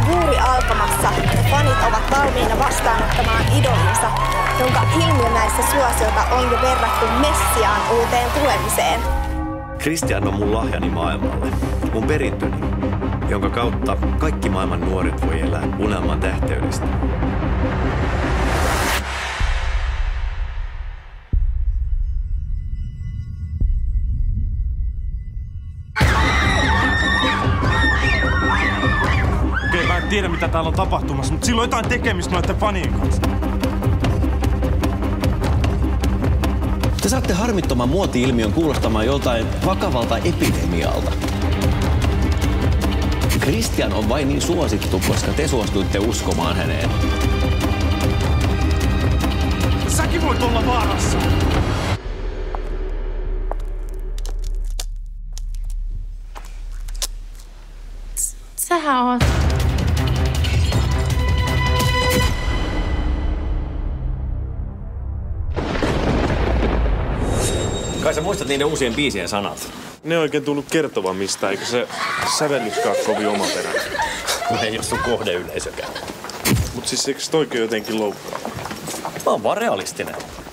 juuri alkamassa ja fanit ovat valmiina vastaanottamaan idolinsa, jonka ilmiönäistä suosiota on jo verrattu Messiaan uuteen tulemiseen. Christian on mun lahjani maailmalle, mun perintöni, jonka kautta kaikki maailman nuoret voi elää unelman tähteydestä. Okei, mä en tiedä mitä täällä on tapahtumassa, mutta sillä on jotain tekemistä noiden fanien kanssa. Te saatte harmittoman muoti-ilmiön kuulostamaan joltain vakavalta epidemialta. Christian on vain niin suosittu, koska te suostuitte uskomaan häneen. Säkin voit olla vaarassa! Sähän oot. Kai sä muistat niiden uusien biisien sanat? Ne ei oikein tullut kertomaan mistään, eikö se sävellyskaan kovin omaperäinen. Ei oo sun kohdeyleisökään. Mut siis eikö toikin jotenkin loukkaa? Mä oon vaan realistinen.